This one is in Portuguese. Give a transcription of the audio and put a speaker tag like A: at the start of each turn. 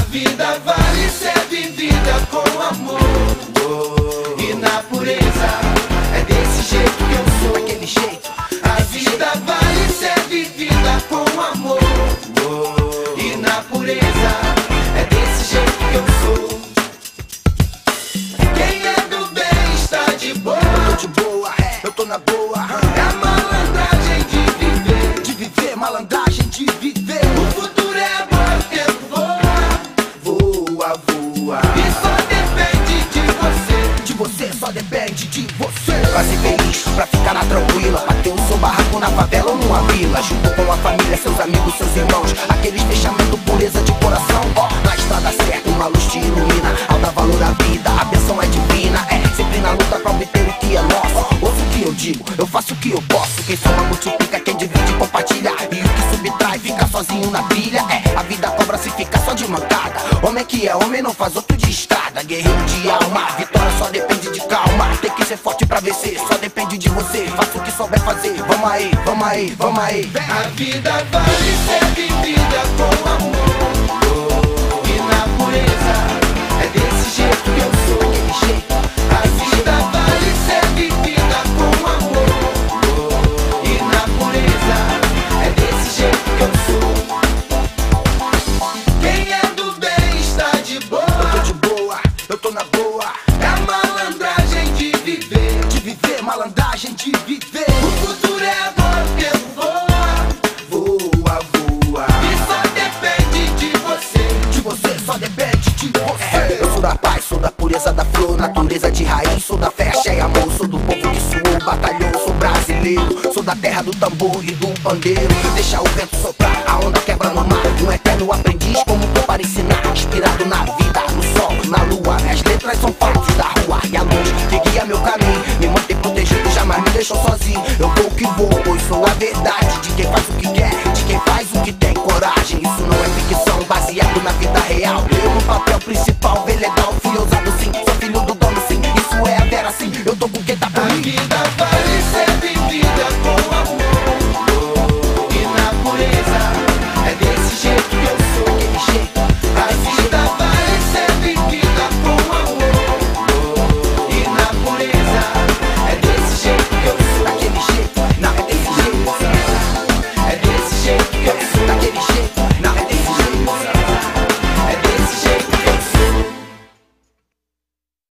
A: vida vale ser vivida com amor e na pureza. É desse jeito que eu sou,
B: daquele jeito.
A: a vida vale ser vivida com amor e na pureza. É desse jeito que eu sou. Quem é do bem está de boa.
B: Eu tô de boa, eu tô na boa.
A: É a malandragem
B: De viver, malandragem de viver.
A: o futuro é agora, o tempo voa.
B: Voa, voa.
A: E só depende de você.
B: De você, só depende de você. Pra ser feliz, pra ficar na tranquila, pra ter o seu barraco na favela ou numa vila, junto com a família, seus amigos, seus irmãos. Aqueles fechamentos, pureza de coração. Ó, na estrada certa, uma luz te ilumina. Ao dar valor à vida, a bênção é divina. É, sempre na luta pra obter o que é nosso. Ouço o que eu digo, eu faço o que eu posso. Quem soma multiplica, quem divide compartilha. E o que subtrai fica sozinho na trilha. É, a vida cobra se fica só de mancada. Homem que é homem não faz outro de estrada. Guerreiro de alma, vitória só depende de calma. Tem que ser forte pra vencer, só depende de você. Faça o que souber fazer, vamos aí, vamos aí, vamos aí.
A: A vida vale ser vivida com amor e na pureza. É desse jeito que eu sou,
B: Daquele jeito.
A: a vida vale ser vivida com amor e na pureza. É desse jeito que eu sou. Quem é do bem está de
B: Eu tô
A: boa.
B: de boa, eu tô na boa.
A: É a malandragem de viver.
B: De viver, malandragem de viver.
A: O futuro é agora, o tempo voa.
B: Voa, voa.
A: E só depende de você.
B: De você, só depende de você. Eu sou da paz, sou da pureza da flor, natureza de raiz, sou da fé, cheia amor, sou do povo que suou, batalhou, sou brasileiro, sou da terra do tambor e do pandeiro. Deixa o vento soprar, a onda quebra no mar, um eterno aprendiz como tô para ensinar, inspirado na vida, no sol, na lua. Minhas letras são fatos da rua e a luz que guia meu caminho, me mantém protegido, jamais me deixou sozinho. Eu vou o que vou, pois sou a verdade de quem faz